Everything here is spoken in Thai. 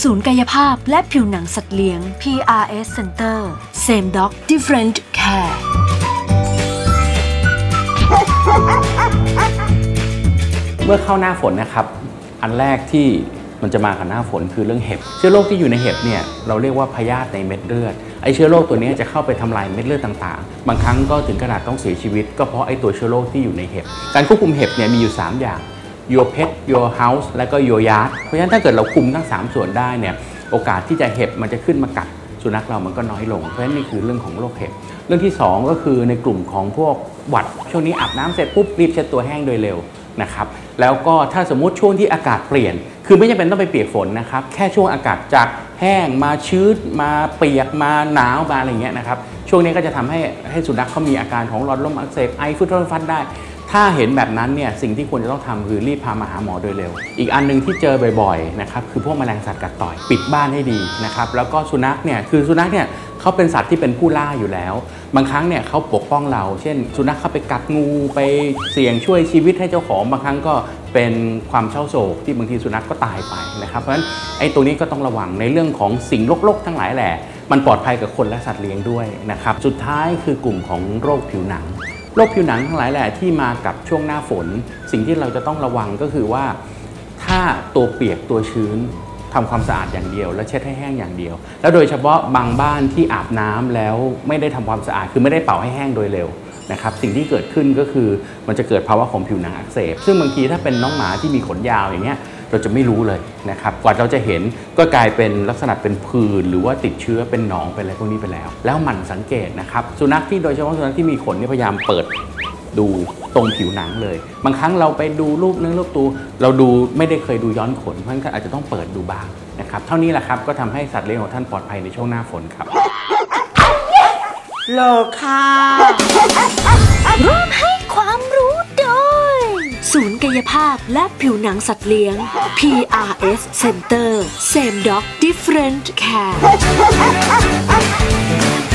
ศูนย์กายภาพและผิวหนังสัตว์เลี้ยง PRS Center Same Dog Different Care เมื่อเข้าหน้าฝนนะครับอันแรกที่มันจะมากับหน้าฝนคือเรื่องเห็บเชื้อโรคที่อยู่ในเห็บเนี่ยเราเรียกว่าพยาธิในเม็ดเลือดไอเชื้อโรคตัวนี้จะเข้าไปทำลายเม็ดเลือดต่างๆบางครั้งก็ถึงขนาดต้องเสียชีวิตก็เพราะไอตัวเชื้อโรคที่อยู่ในเห็บการควบคุมเห็บเนี่ยมีอยู่3อย่าง your pet your house และก็ your yard เพราะฉะนั้นถ้าเกิดเราคุมทั้ง3ส่วนได้เนี่ยโอกาสที่จะเห็บมันจะขึ้นมากัดสุนัขเรามันก็น้อยลงเพราะฉะนั้นนี่คือเรื่องของโรคเห็บเรื่องที่2ก็คือในกลุ่มของพวกหวัดช่วงนี้อาบน้ำเสร็จปุ๊บรีบเช็ดตัวแห้งโดยเร็วนะครับแล้วก็ถ้าสมมุติช่วงที่อากาศเปลี่ยนคือไม่จำเป็นต้องไปเปียกฝนนะครับแค่ช่วงอากาศจากแห้งมาชื้นมาเปียกมาหนาวมาอะไรเงี้ยนะครับช่วงนี้ก็จะทำให้สุนัขเขามีอาการของหลอดลมอักเสบไอฟุดฟัดได้ถ้าเห็นแบบนั้นเนี่ยสิ่งที่ควรจะต้องทำคือรีบพามาหาหมอโดยเร็วอีกอันนึงที่เจอบ่อยๆนะครับคือพวกแมลงสัตว์กัดต่อยปิดบ้านให้ดีนะครับแล้วก็สุนัขเนี่ยคือสุนัขเนี่ยเขาเป็นสัตว์ที่เป็นผู้ล่าอยู่แล้วบางครั้งเนี่ยเขาปกป้องเราเช่นสุนัขเข้าไปกัดงูไปเสี่ยงช่วยชีวิตให้เจ้าของบางครั้งก็เป็นความเศร้าโศกที่บางทีสุนัขก็ตายไปนะครับเพราะฉะนั้นไอ้ตัวนี้ก็ต้องระวังในเรื่องของสิ่งรกๆทั้งหลายแหละมันปลอดภัยกับคนและสัตว์เลี้ยงด้วยนะครับสุดท้ายคือกลุ่มของโรคผิวหนังโรคผิวหนังทั้งหลายแหละที่มากับช่วงหน้าฝนสิ่งที่เราจะต้องระวังก็คือว่าถ้าตัวเปียกตัวชื้นทำความสะอาดอย่างเดียวและเช็ดให้แห้งอย่างเดียวแล้วโดยเฉพาะบางบ้านที่อาบน้ำแล้วไม่ได้ทำความสะอาดคือไม่ได้เป่าให้แห้งโดยเร็วนะครับสิ่งที่เกิดขึ้นก็คือมันจะเกิดภาวะของผิวหนังอักเสบซึ่งบางทีถ้าเป็นน้องหมาที่มีขนยาวอย่างเงี้ยเราจะไม่รู้เลยนะครับกว่าเราจะเห็นก็กลายเป็นลักษณะเป็นผื่นหรือว่าติดเชื้อเป็นหนองเป็นอะไรพวกนี้ไปแล้วหมั่นสังเกตนะครับสุนัขที่โดยเฉพาะสุนัขที่มีขนนี่พยายามเปิดดูตรงผิวหนังเลยบางครั้งเราไปดูรูปเนื้อรูปตัวเราดูไม่ได้เคยดูย้อนขนเพราะฉะนั้นอาจจะต้องเปิดดูบ้างนะครับเท่านี้แหละครับก็ทำให้สัตว์เลี้ยงของท่านปลอดภัยในช่วงหน้าฝนครับโลค่ะร่วมให้ความรู้โดยศูนย์กายภาพและผิวหนังสัตว์เลี้ยง PRS Center Same Dog Different Care